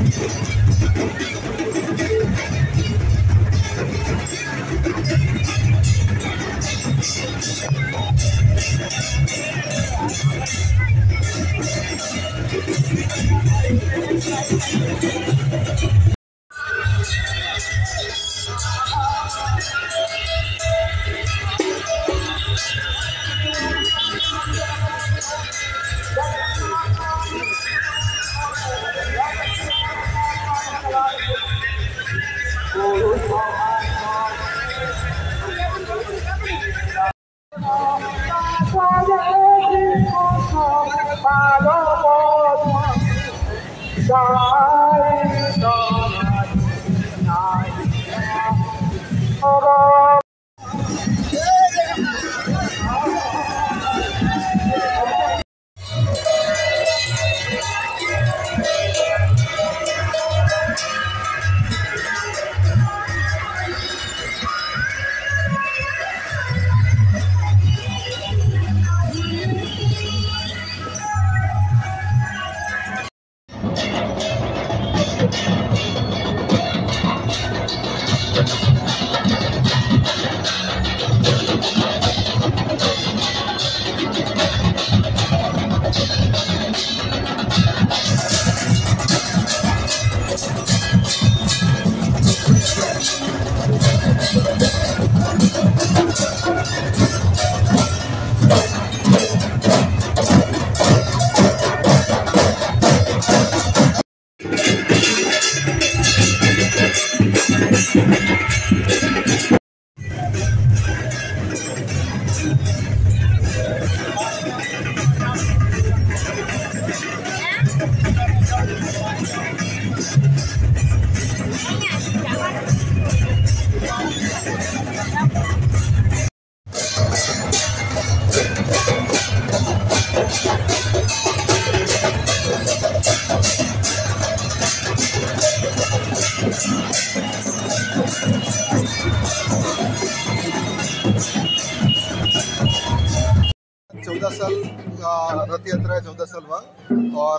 रथ यात्रा है 14 सालवा और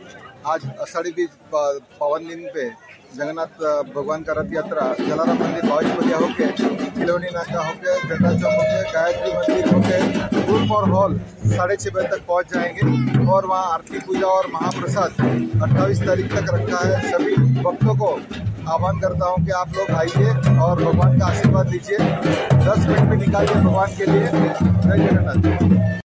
आज आषाढ़ी बीज पावन दिन पे जगन्नाथ भगवान का रथ यात्रा जलाराम मंदिर बाविश बलिया होके खिलौनी नाका होके झंडा चौक होके गायत्री मंदिर होके ग्रुप और हॉल 6:30 बजे तक पहुंच जाएंगे और वहां आरती पूजा और महाप्रसाद 28 तारीख तक रखा है। सभी भक्तों को आह्वान करता हूं कि आप लोग आइए और भगवान का आशीर्वाद लीजिए। 10 मिनट भी निकालिए भगवान के लिए। जय जगन्नाथ।